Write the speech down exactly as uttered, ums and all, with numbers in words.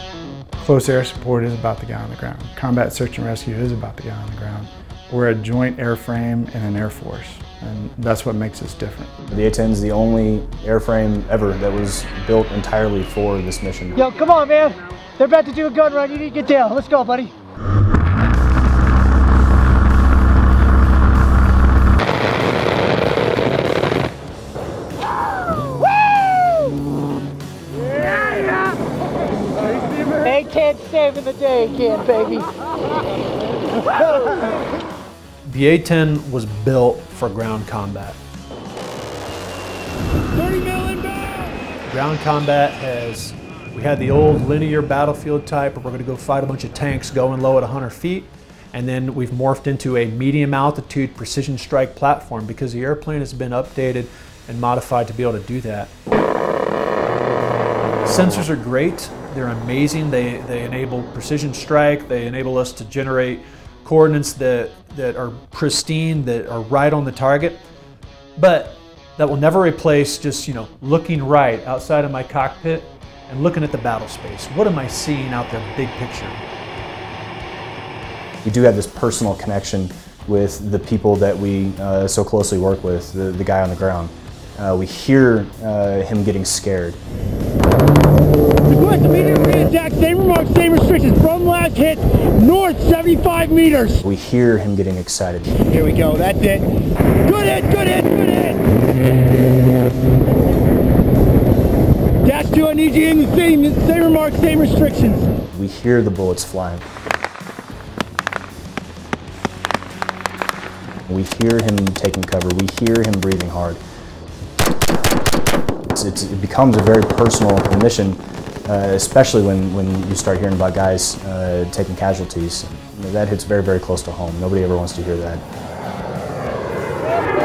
Close air support is about the guy on the ground. Combat search and rescue is about the guy on the ground. We're a joint airframe and an air force, and that's what makes us different. The A ten is the only airframe ever that was built entirely for this mission. Yo, come on, man. They're about to do a gun run. You need to get down. Let's go, buddy. A ten saving the day again, baby. The A ten was built for ground combat. thirty mil inbound! Ground combat has, we had the old linear battlefield type where we're going to go fight a bunch of tanks going low at one hundred feet. And then we've morphed into a medium altitude precision strike platform because the airplane has been updated and modified to be able to do that. Sensors are great. They're amazing. They, they enable precision strike. They enable us to generate coordinates that, that are pristine, that are right on the target. But that will never replace just, you know, looking right outside of my cockpit and looking at the battle space. What am I seeing out there, big picture? We do have this personal connection with the people that we uh, so closely work with, the, the guy on the ground. Uh, we hear uh, him getting scared. Request immediate re-attack, same remarks, same restrictions. From last hit, north seventy-five meters. We hear him getting excited. Here we go, that's it. Good hit, good hit, good hit. Dash two, I need you in the same, same remarks, same restrictions. We hear the bullets flying. We hear him taking cover. We hear him breathing hard. It's, it's, it becomes a very personal mission, uh, especially when, when you start hearing about guys uh, taking casualties. That hits very, very close to home. Nobody ever wants to hear that.